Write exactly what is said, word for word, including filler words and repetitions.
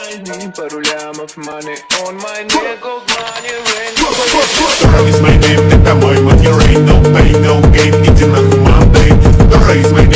money, пару лямов money on my neck, gold money, rain. Dora is my name, это мой money rain. No pain, no gain, иди нахуй, Monday. Dora is my